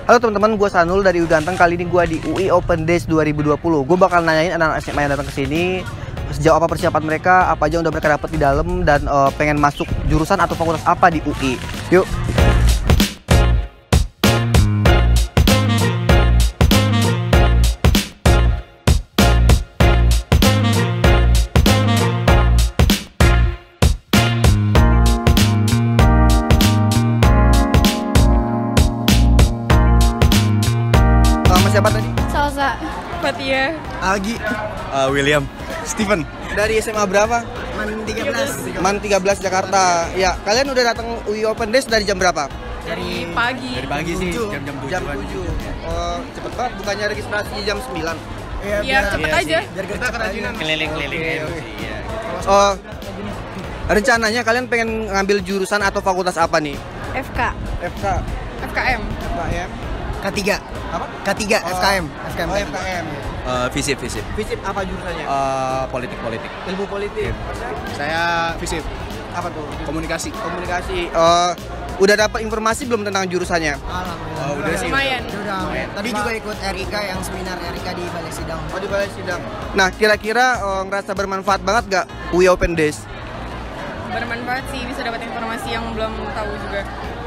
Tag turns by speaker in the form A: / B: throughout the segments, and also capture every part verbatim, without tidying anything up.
A: Halo teman-teman, gue Sanul dari U Ganteng. Kali ini gue di U I Open Days dua ribu dua puluh. Gue bakal nanyain anak-anak S M A yang datang ke sini sejauh apa persiapan mereka, apa aja yang udah mereka dapat di dalam, dan uh, pengen masuk jurusan atau fakultas apa di U I. Yuk. Siapa tadi?
B: Salsa, Fatia,
C: Agi, uh, William, Steven.
A: Dari S M A berapa?
C: Man tiga belas.
A: Man tiga belas Jakarta. Ya, kalian udah datang U I Open Days dari jam berapa?
B: dari pagi.
C: Dari pagi sih, jam-jam tujuh.
A: Jam tujuh. Oh, cepet banget, bukannya registrasi jam sembilan.
B: Iya,
C: biar
B: cepet
C: iya
B: aja.
C: sih, biar kita kerajinan. Keliling-keliling
A: Oke,
C: aja.
A: oke.
C: Iya.
A: Oh, rencananya kalian pengen ngambil jurusan atau fakultas apa nih?
B: F K,
A: F K,
B: F K M.
A: F K M,
C: K tiga.
A: apa?
C: K tiga,
A: Oh.
C: F K M. F K M.
A: Oh, F K M.
D: Uh, visip, visip.
A: Fisip apa jurusannya?
D: Uh, politik, politik.
A: Ilmu politik.
C: Saya fisip.
A: Apa tuh?
C: Komunikasi.
A: Komunikasi. Oh, udah dapat informasi belum tentang jurusannya?
C: Alhamdulillah.
D: Oh, udah sih.
B: Lumayan.
C: Udah. Tadi juga ikut R I K yang seminar R I K di Balai Sidang.
A: Oh, di balai sidang. Nah, kira-kira oh, ngerasa bermanfaat banget gak U I Open Days?
B: Bermanfaat sih, bisa dapat informasi yang belum tahu juga.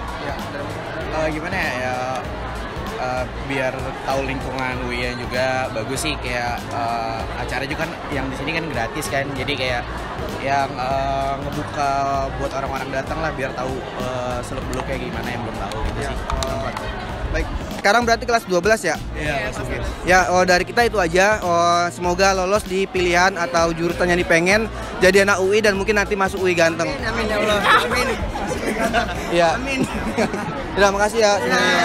D: Uh, gimana ya? ya uh, biar tahu lingkungan U I juga bagus sih, kayak uh, acara juga kan yang di sini kan gratis kan. Jadi kayak yang uh, ngebuka buat orang-orang datang lah, biar tahu uh, seluk-beluk kayak gimana yang belum tahu gitu sih.
A: Baik, sekarang berarti kelas dua belas ya?
D: Iya, masuk gitu.
A: Ya, oh, dari kita itu aja. Oh, semoga lolos di pilihan atau jurusan yang dipengen, jadi anak U I dan mungkin nanti masuk U I Ganteng.
C: Amin ya Allah. Amin.
A: Iya.
C: Amin.
A: Terima kasih ya. semuanya.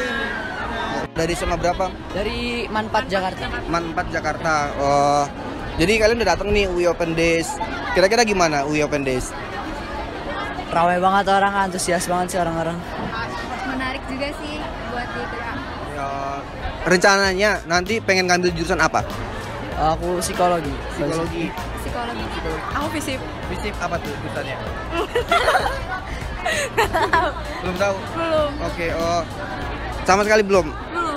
A: Dari S M A berapa?
E: Dari Manfaat Jakarta.
A: Man empat Jakarta. Oh, jadi kalian udah datang nih U I Open Days. Kira-kira gimana U I Open Days?
E: Ramai banget orang, antusias banget sih orang-orang.
B: Menarik juga sih buat di K A.
A: Ya, rencananya nanti pengen ngambil jurusan apa?
E: Aku psikologi.
A: Psikologi.
B: Psikologi. Aku fisip.
A: Fisip apa tuh jurusannya? Belum tahu.
B: Belum.
A: Oke, oh. Sama sekali belum.
B: Belum.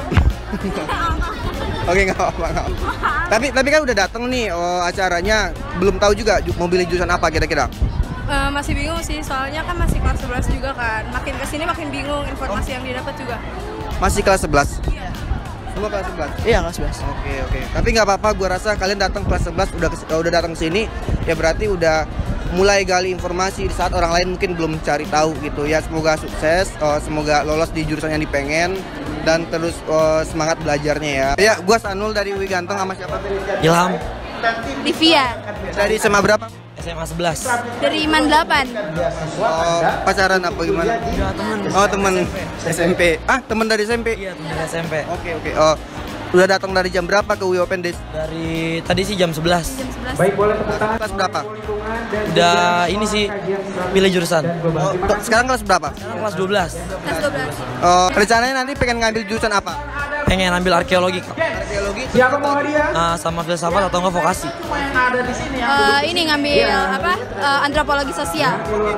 A: Oke, nggak apa-apa. nggak apa-apa. Tapi tapi kan udah datang nih oh, acaranya, belum tahu juga ju- mau pilih jurusan apa kira-kira.
B: Eh, masih bingung sih, soalnya kan masih kelas sebelas juga kan. Makin kesini makin bingung informasi yang didapat juga.
A: Masih kelas sebelas. Semua kelas sebelas.
E: Iya, kelas sebelas.
A: Oke, oke. Tapi nggak apa-apa, gua rasa kalian datang kelas sebelas udah kes- udah datang ke sini, ya berarti udah mulai gali informasi di saat orang lain mungkin belum cari tahu gitu ya. Semoga sukses, oh, semoga lolos di jurusan yang dipengen dan terus oh, semangat belajarnya ya. Ya, gua Sanul dari U I Ganteng. Sama siapa tadi?
E: Ilham.
B: Divia
A: Dari S M A berapa?
E: S M A sebelas.
B: dari Man delapan.
A: Oh, pacaran apa gimana?
E: temen.
A: Oh, temen S M P. Ah, temen dari S M P.
E: Iya, temen dari S M P.
A: Oke, oke. Oh, udah datang dari jam berapa ke U I Open Days?
E: Dari tadi sih jam sebelas.
B: Jam sebelas.
A: Kelas berapa?
E: Udah ini sih pilih jurusan.
A: Oh, to- sekarang kelas berapa?
E: Sekarang kelas dua belas.
B: Kelas dua belas.
A: Oh, rencananya nanti pengen ngambil jurusan apa?
E: Pengen ambil arkeologi, Kak.
A: Arkeologi.
E: Ah, sama filsafat atau enggak vokasi.
B: Eh, ini ngambil apa? Eh, antropologi sosial.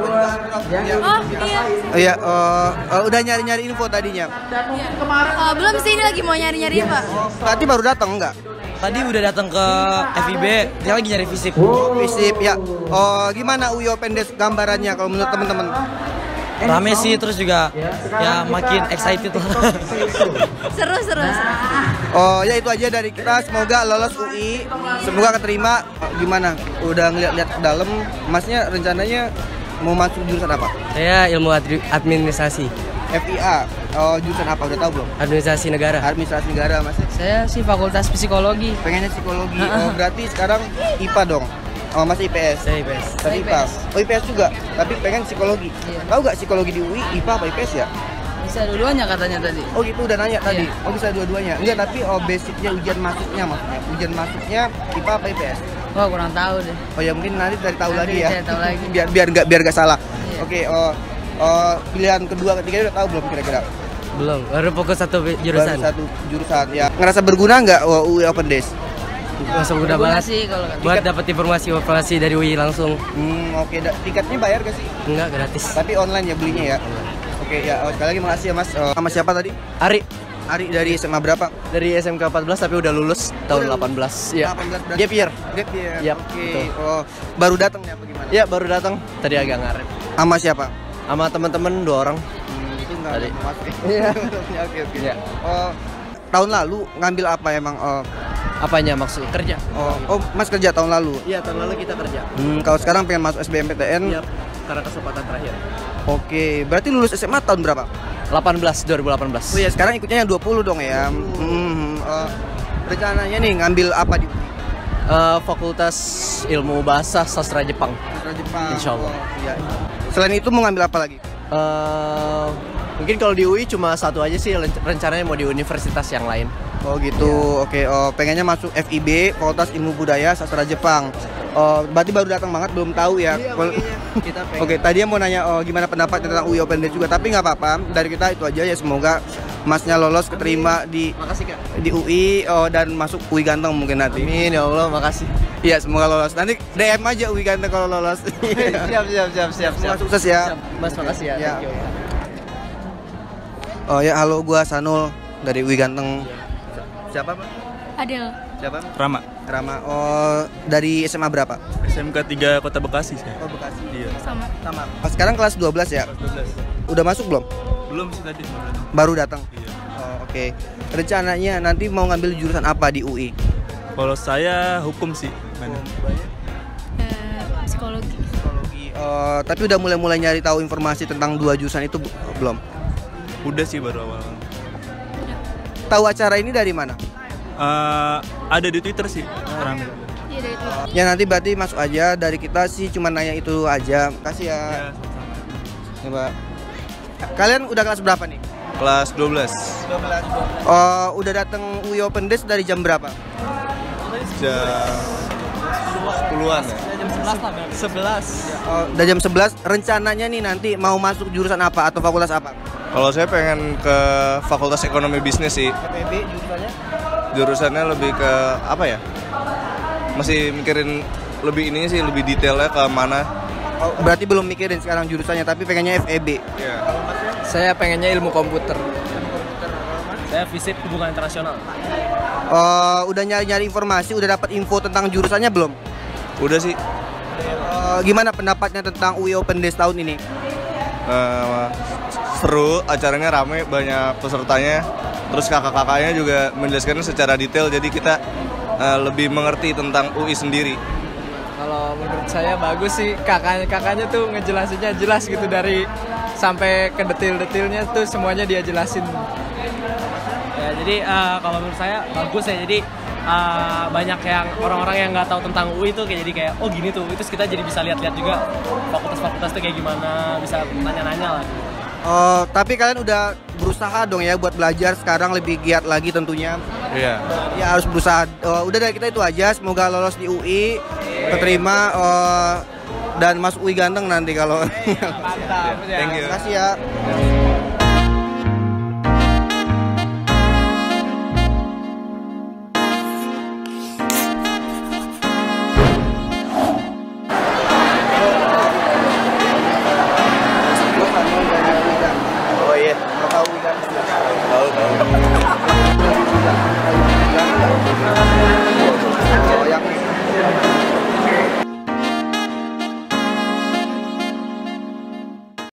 B: Oh iya.
A: Oh iya, oh, oh, udah nyari-nyari info tadinya.
B: Eh, belum sih, ini lagi mau nyari-nyari Pak.
A: Berarti baru datang enggak?
E: Tadi udah datang ke F I B, dia lagi nyari fisip.
A: Visip ya. Oh, gimana U I Open Days gambarannya kalau menurut teman-teman?
E: Rame sih, terus juga ya makin excited lah.
B: Seru seru. seru.
A: Oh, ya itu aja dari kita. Semoga lolos U I, semoga keterima. Oh, gimana? Udah ngeliat-liat ke dalam, Masnya rencananya mau masuk jurusan apa?
E: Saya ilmu adri- administrasi,
A: F I A. Oh, jurusan apa? Udah tahu belum?
E: administrasi negara.
A: Administrasi negara, Mas.
E: Saya sih fakultas psikologi.
A: Pengennya psikologi. Oh, berarti sekarang I P A dong. Oh, masih I P S.
E: Saya I P S.
A: Tadi I P A. Oh, I P S juga, tapi pengen psikologi.
E: Iya.
A: Tahu gak psikologi di U I, I P A apa I P S ya?
E: Bisa dua-duanya katanya tadi.
A: Oh gitu, udah nanya tadi.
E: Iya.
A: Oh bisa dua-duanya. Enggak, tapi oh basicnya ujian masuknya maksudnya. Ujian masuknya I P A apa I P S?
E: Wah, kurang tahu deh.
A: Oh ya mungkin nanti dari tahu
E: Nanti
A: lagi ya.
E: saya tahu lagi.
A: biar biar nggak biar nggak salah.
E: Iya.
A: Oke, oh, oh pilihan kedua ketiga udah tahu belum kira-kira?
E: Belum, baru fokus satu jurusan.
A: Baru satu jurusan ya. Ngerasa berguna nggak oh, U I Open Days?
E: Masuk udah banget sih kalau buat dapat informasi-informasi dari U I langsung.
A: Hmm, oke. Da- tiketnya bayar gak sih?
E: Enggak, gratis.
A: Tapi online ya belinya ya. Oke ya, oh, sekali lagi makasih ya Mas. Oh, sama siapa tadi?
E: Ari.
A: Ari dari S M A berapa?
E: Dari S M K empat belas tapi udah lulus tahun
A: Udah
E: delapan belas. Iya.
A: delapan belas berarti.
E: Gap year.
A: Gap year.
E: Yap,
A: Oke.
E: betul.
A: Oh, baru datang ya apa gimana?
E: Iya, baru datang. Tadi agak ngaret.
A: Sama siapa?
E: Sama teman-teman dua orang.
A: Hmm, itu enggak
E: Tadi.
A: masuk.
E: Iya.
A: Oke, oke.
E: Iya.
A: Oh, tahun lalu ngambil apa emang? Oh,
E: Apanya maksudnya? Kerja.
A: oh, oh, Mas kerja tahun lalu.
E: Iya, tahun lalu kita kerja.
A: Hmm, kalau sekarang pengen masuk S B M P T N.
E: Iya, karena kesempatan terakhir.
A: Oke, berarti lulus S M A tahun berapa?
E: delapan belas, dua ribu delapan belas.
A: Oh ya, sekarang ikutnya yang dua puluh dong ya. Hmm, oh, rencananya nih ngambil apa di
E: Eh, Fakultas Ilmu Bahasa Sastra Jepang.
A: Sastra Jepang?
E: Insya Allah.
A: Oh, iya. Selain itu mau ngambil apa lagi?
E: Eh, mungkin kalau di U I cuma satu aja sih, ren- rencananya mau di universitas yang lain.
A: Oh gitu, oke. Oh, pengennya masuk F I B, Fakultas Ilmu Budaya Sastra Jepang. Oh, berarti baru datang banget, belum tahu ya. Wal-
E: Kita
A: Oke, tadi mau nanya oh, gimana pendapat tentang U I Open Day juga, tapi nggak apa-apa. Dari kita itu aja ya, semoga Masnya lolos keterima di
E: Makasih Kak.
A: di U I oh, dan masuk U I Ganteng mungkin nanti.
E: Amin ya Allah, makasih.
A: Iya, semoga lolos. Nanti D M aja U I Ganteng kalau lolos.
E: siap, siap, siap, siap,
A: Semoga
E: siap.
A: sukses ya.
E: Siap. Mas, makasih ya.
A: Ya.
E: Thank you.
A: Oh ya, halo, gua Sanul dari U I Ganteng. Siapa, Pak?
B: Adil.
A: Siapa?
F: Rama,
A: Rama. Oh, dari S M A berapa?
F: S M K tiga Kota Bekasi saya.
A: Oh, Bekasi.
F: Iya.
B: Sama.
A: Sama. Oh, sekarang kelas dua belas ya?
F: Kelas dua belas.
A: Udah masuk belum?
F: Belum sih tadi.
A: Baru datang.
F: Iya.
A: Oh, oke. Rencananya nanti mau ngambil jurusan apa di U I?
F: Kalau saya hukum sih. Mana?
B: Eh, psikologi.
A: Psikologi. Oh, tapi udah mulai-mulai nyari tahu informasi tentang dua jurusan itu bu- belum?
F: Udah sih baru awal.
A: Tahu acara ini dari mana?
F: Eh, ada di Twitter sih. Rame.
B: Iya dari itu.
A: Ya nanti berarti masuk aja, dari kita sih cuma nanya itu aja. Kasih ya.
F: Ya,
A: Ya, Pak. Kalian udah kelas berapa nih?
F: kelas dua belas.
A: dua belas. Oh, udah datang U I Open Days dari jam berapa?
F: Jam sepuluhan ya.
E: sebelas.
A: Oh, udah jam sebelas. Rencananya nih nanti mau masuk jurusan apa atau fakultas apa?
G: Kalau saya pengen ke Fakultas Ekonomi Bisnis sih.
A: F E B jurusannya?
G: Jurusannya lebih ke apa ya? Masih mikirin lebih ini sih, lebih detailnya ke mana.
A: Oh, berarti belum mikirin sekarang jurusannya, tapi pengennya F E B.
G: Iya.
E: Saya pengennya ilmu komputer.
H: Saya fisip hubungan internasional.
A: Oh, udah nyari-nyari informasi, udah dapat info tentang jurusannya belum?
G: Udah sih.
A: Oh, gimana pendapatnya tentang U I Open Days tahun ini?
G: eh, seru, acaranya rame, banyak pesertanya. Terus kakak-kakaknya juga menjelaskannya secara detail, jadi kita eh, lebih mengerti tentang U I sendiri.
E: Kalau menurut saya bagus sih, kakaknya kakaknya tuh ngejelasinnya jelas gitu, dari sampai ke detil-detilnya tuh semuanya dia jelasin.
H: Ya, jadi eh, kalau menurut saya bagus ya. Jadi eh, banyak yang orang-orang yang nggak tahu tentang U I tuh kayak jadi kayak oh gini tuh. Terus kita jadi bisa lihat-lihat juga fakultas-fakultas tuh kayak gimana, bisa nanya-nanya lah.
A: Oh, tapi kalian udah berusaha dong ya buat belajar sekarang lebih giat lagi tentunya.
G: Iya.
A: Ya harus berusaha. Oh, udah dari kita itu aja. Semoga lolos di U I, keterima oh, dan masuk U I Ganteng nanti kalau.
E: Mantap.
G: Thank you.
A: Terima kasih ya.